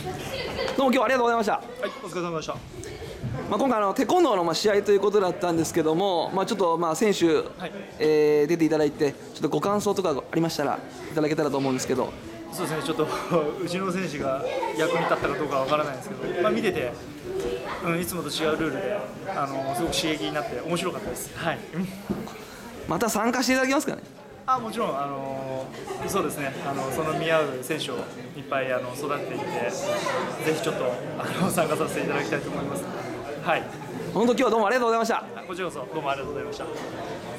どうも今日はありがとうございました。 はい、お疲れ様でした。 今回テコンドーの試合ということだったんですけども、ちょっと選手、 はい、 出ていただいて、ちょっとご感想とかありましたらいただけたらと思うんですけど。 そうですね、ちょっとうちの選手が役に立ったかどうかは分からないんですけど、見てて、いつもと違うルールですごく刺激になって面白かったです。はい、 また参加していただけますかね。 もちろん、そうですね、その見合う選手をいっぱい育てていって、ぜひちょっと参加させていただきたいと思います。はい、 本当今日はどうもありがとうございました。 こちらこそどうもありがとうございました。